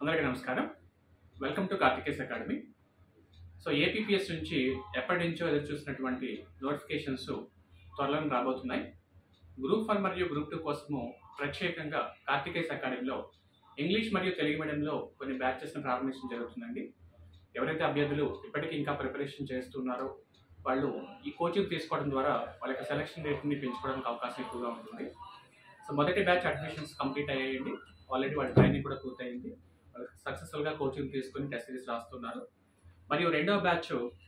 అందరికీ నమస్కారం. Welcome to Karthikes academy. So APPS నుంచి ఎప్పటి నుంచో ఎదురు చూసినటువంటి నోటిఫికేషన్స్ త్వరలో రాబోతున్నాయి. గ్రూప్ 1 మరియు గ్రూప్ 2 కోసము ప్రత్యేకంగా కార్తికేస్ అకాడమీలో ఇంగ్లీష్ మరియు తెలుగు మీడియంలో కొన్ని బ్యాచెస్ను ప్రారంభించడం జరుగుతుందండి. ఎవరైతే అభ్యర్థులు ఇప్పటికీ ఇంకా ప్రిపరేషన్ చేస్తున్నారో వాళ్ళు ఈ కోచింగ్ తీసుకోవడం ద్వారా వాళ్ళ యొక్క సెలక్షన్ రేట్ని పెంచుకోవడానికి అవకాశం ఎక్కువగా ఉంటుంది. సో మొదటి బ్యాచ్ అడ్మిషన్స్ కంప్లీట్ అయ్యాయండి. ఆల్రెడీ వాళ్ళ ట్రైనింగ్ కూడా పూర్తయింది. వాళ్ళు సక్సెస్ఫుల్గా కోచింగ్ తీసుకొని టెస్ట్ సిరీస్ రాస్తున్నారు. మరియు రెండవ బ్యాచ్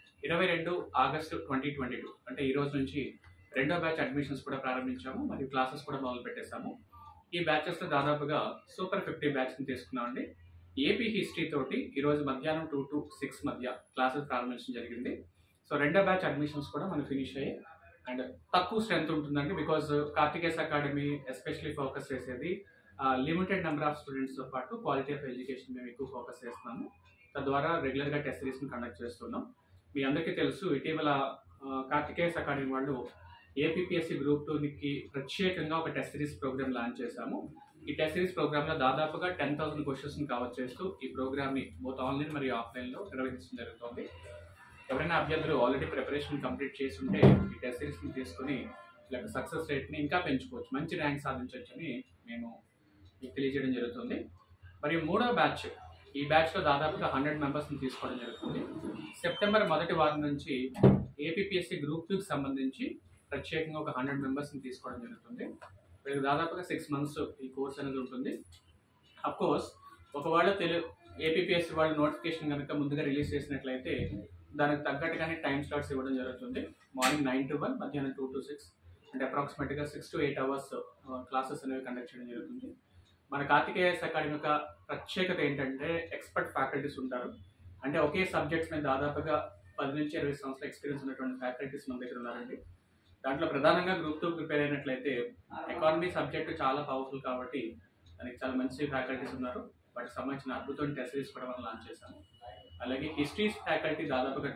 22 ఆగస్టు 2022 అంటే ఈ రోజు నుంచి రెండో బ్యాచ్ అడ్మిషన్స్ కూడా ప్రారంభించాము మరియు క్లాసెస్ కూడా మొదలు పెట్టేశాము. ఈ బ్యాచెస్లో దాదాపుగా సూపర్ 50 బ్యాచ్ని తీసుకున్నామండి. ఏపీ హిస్టరీ తోటి ఈరోజు మధ్యాహ్నం 2 to 6 మధ్య క్లాసెస్ ప్రారంభించడం జరిగింది. సో రెండో బ్యాచ్ అడ్మిషన్స్ కూడా మనకు ఫినిష్ అయ్యాయి అండ్ తక్కువ స్ట్రెంత్ ఉంటుందండి. Because Karthikes academy especially focus చేసేది లిమిటెడ్ నెంబర్ ఆఫ్ స్టూడెంట్స్తో పాటు క్వాలిటీ ఆఫ్ ఎడ్యుకేషన్ మేము ఎక్కువ ఫోకస్ చేస్తున్నాము. తద్వారా రెగ్యులర్గా టెస్ట్ సిరీస్ని కండక్ట్ చేస్తున్నాం. మీ అందరికీ తెలుసు, ఇటీవల కార్తికేస్ అకాడమీ వాళ్ళు ఏపీపీఎస్సీ గ్రూప్ 2కి ప్రత్యేకంగా ఒక టెస్ట్ సిరీస్ ప్రోగ్రామ్ లాంచ్ చేశాము. ఈ టెస్ట్ సిరీస్ ప్రోగ్రామ్లో దాదాపుగా 10,000 క్వశ్చన్స్ని కవర్ చేస్తూ ఈ ప్రోగ్రామ్ని బోత్ ఆన్లైన్ మరియు ఆఫ్లైన్లో నిర్వహించడం జరుగుతుంది. ఎవరైనా అభ్యర్థులు ఆల్రెడీ ప్రిపరేషన్ కంప్లీట్ చేసి ఉంటే ఈ టెస్ట్ సిరీస్ని తీసుకుని ఇలా సక్సెస్ రేట్ని ఇంకా పెంచుకోవచ్చు, మంచి ర్యాంక్ సాధించవచ్చు అని మేము మీకు తెలియజేయడం జరుగుతుంది. మరియు మూడో బ్యాచ్, ఈ బ్యాచ్లో దాదాపుగా 100 మెంబర్స్ని తీసుకోవడం జరుగుతుంది. సెప్టెంబర్ మొదటి వారం నుంచి ఏపీపీఎస్సీ గ్రూప్ 2కి సంబంధించి ప్రత్యేకంగా ఒక 100 మెంబర్స్ని తీసుకోవడం జరుగుతుంది. వీళ్ళకి దాదాపుగా 6 months ఈ కోర్స్ అనేది ఉంటుంది. అఫ్కోర్స్ ఒకవేళ ఏపీపీఎస్సీ వాళ్ళు నోటిఫికేషన్ కనుక ముందుగా రిలీజ్ చేసినట్లయితే దానికి తగ్గట్టుగానే టైం స్లాట్స్ ఇవ్వడం జరుగుతుంది. మార్నింగ్ 9 to 1, మధ్యాహ్నం 2 to 6 అంటే అప్రాక్సిమేట్గా 6 to 8 hours క్లాసెస్ అనేవి కండక్ట్ చేయడం జరుగుతుంది. మన కార్తికేయస్ అకాడమీ యొక్క ప్రత్యేకత ఏంటంటే ఎక్స్పర్ట్ ఫ్యాకల్టీస్ ఉంటారు. అంటే ఒకే సబ్జెక్ట్స్ మీద దాదాపుగా 10 నుంచి 20 సంవత్సరాల ఎక్స్పీరియన్స్ ఉన్నటువంటి ఫ్యాకల్టీస్ మన దగ్గర ఉన్నారండి. దాంట్లో ప్రధానంగా గ్రూప్ 2 ప్రిపేర్ అయినట్లయితే ఎకానమీ సబ్జెక్టు చాలా పవర్ఫుల్ కాబట్టి దానికి చాలా మంచి ఫ్యాకల్టీస్ ఉన్నారు. వాటికి సంబంధించిన అద్భుతమైన టెస్ట్ సిరీస్ కూడా మనం లాంచ్ చేశాము. అలాగే హిస్టరీ ఫ్యాకల్టీ దాదాపుగా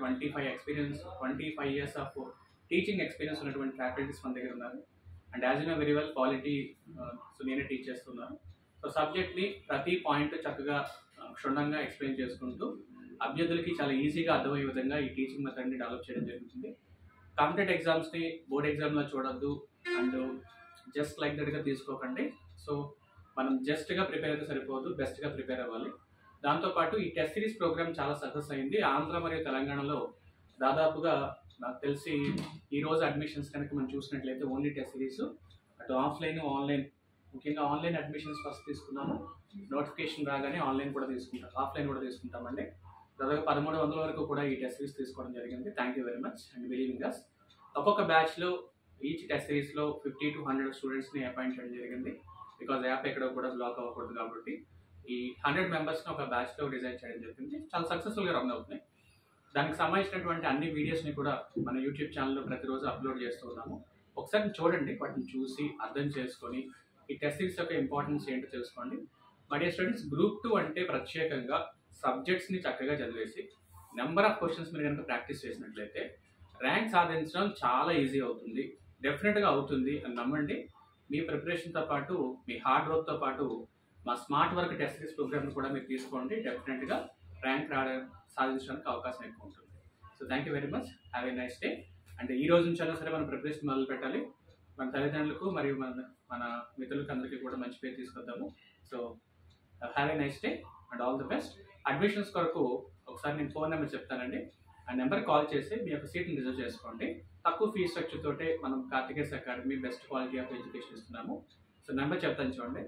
25 years ఆఫ్ టీచింగ్ ఎక్స్పీరియన్స్ ఉన్నటువంటి ఫ్యాకల్టీస్ మన దగ్గర ఉన్నారు. And as you know very well quality, so నేనే టీచ్ చేస్తున్నాను. సో సబ్జెక్ట్ని ప్రతి పాయింట్ చక్కగా క్షుణ్ణంగా ఎక్స్ప్లెయిన్ చేసుకుంటూ అభ్యర్థులకి చాలా ఈజీగా అర్థమయ్యే విధంగా ఈ టీచింగ్ మెథడ్ని డెవలప్ చేయడం జరుగుతుంది. కాంపిటేటివ్ ఎగ్జామ్స్ని బోర్డ్ ఎగ్జామ్లో చూడొద్దు అండ్ జస్ట్ లైక్ దట్గా తీసుకోకండి. సో మనం జస్ట్గా ప్రిపేర్ అయితే సరిపోదు, బెస్ట్గా ప్రిపేర్ అవ్వాలి. దాంతోపాటు ఈ టెస్ట్ సిరీస్ ప్రోగ్రామ్ చాలా సక్సెస్ అయింది. ఆంధ్ర మరియు తెలంగాణలో దాదాపుగా నాకు తెలిసి ఈరోజు అడ్మిషన్స్ కనుక మనం చూసినట్లయితే ఓన్లీ టెస్ట్ సిరీస్, అటు ఆఫ్లైన్ ఆన్లైన్, ముఖ్యంగా ఆన్లైన్ అడ్మిషన్స్ ఫస్ట్ తీసుకున్నాము. నోటిఫికేషన్ రాగానే ఆఫ్లైన్ కూడా తీసుకుంటామండి. దాదాపు 1300 వరకు కూడా ఈ టెస్ట్ సిరీస్ తీసుకోవడం జరిగింది. Thank you very much and believing us. ఒక్కొక్క బ్యాచ్లో ఈచ్ టెస్ట్ సిరీస్లో 50 to 100 స్టూడెంట్స్ని అపాయింట్ చేయడం జరిగింది. బికాజ్ యాప్ ఎక్కడ కూడా బ్లాక్ అవ్వకూడదు కాబట్టి ఈ 100 మెంబర్స్ని ఒక బ్యాచ్లో డిజైన్ చేయడం జరిగింది. చాలా సక్సెస్ఫుల్గా రన్ అవుతున్నాయి. దానికి సంబంధించినటువంటి అన్ని వీడియోస్ని కూడా మన యూట్యూబ్ ఛానల్లో ప్రతిరోజు అప్లోడ్ చేస్తూ ఉన్నాము. ఒకసారి చూడండి, వాటిని చూసి అర్థం చేసుకొని ఈ టెస్ట్ సిరీస్ యొక్క ఇంపార్టెన్స్ ఏంటో తెలుసుకోండి. మై డియర్ స్టూడెంట్స్, గ్రూప్ 2 అంటే ప్రత్యేకంగా సబ్జెక్ట్స్ని చక్కగా చదివేసి నెంబర్ ఆఫ్ క్వశ్చన్స్ మీరు కనుక ప్రాక్టీస్ చేసినట్లయితే ర్యాంక్ సాధించడం చాలా ఈజీ అవుతుంది. డెఫినెట్గా అవుతుంది అని నమ్మండి. మీ ప్రిపరేషన్తో పాటు మీ హార్డ్ వర్క్తో పాటు మా స్మార్ట్ వర్క్ టెస్ట్ సిరీస్ ప్రోగ్రామ్ని కూడా మీరు తీసుకోండి. డెఫినెట్గా ర్యాంక్ సాధించడానికి అవకాశం ఎక్కువ ఉంటుంది. So thank you very much. Have a nice day. అంటే ఈ రోజు నుంచి అయినా సరే మనం ప్రిపరేషన్ మొదలు పెట్టాలి. మన తల్లిదండ్రులకు మరియు మన మిత్రులకు అందరికీ కూడా మంచి పేరు తీసుకొద్దాము. So have a nice day and all the best. Admissions కొరకు ఒకసారి నేను ఫోన్ నెంబర్ చెప్తానండి. ఆ నెంబర్ కాల్ చేసి మీ యొక్క సీట్ని రిజర్వ్ చేసుకోండి. తక్కువ ఫీజ్ స్ట్రక్చర్ తోటే మనం Karthikes academy best quality of education ఇస్తున్నాము. సో నెంబర్ చెప్తాను చూడండి,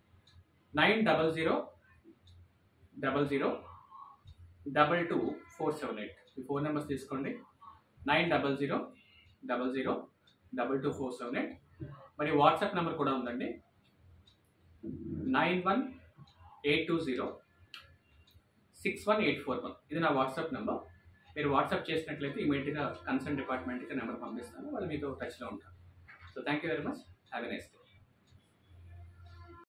90000222478. ఈ ఫోన్ నెంబర్స్ తీసుకోండి. 90000222478. మరి వాట్సాప్ నెంబర్ కూడా ఉందండి, 9182061841. ఇది నా వాట్సాప్ నెంబర్. మీరు వాట్సాప్ చేసినట్లయితే ఇమీడియట్గా కన్సర్న్ డిపార్ట్మెంట్కి నెంబర్ పంపిస్తాను. వాళ్ళు మీతో టచ్లో ఉంటారు. So thank you very much. Have a nice day.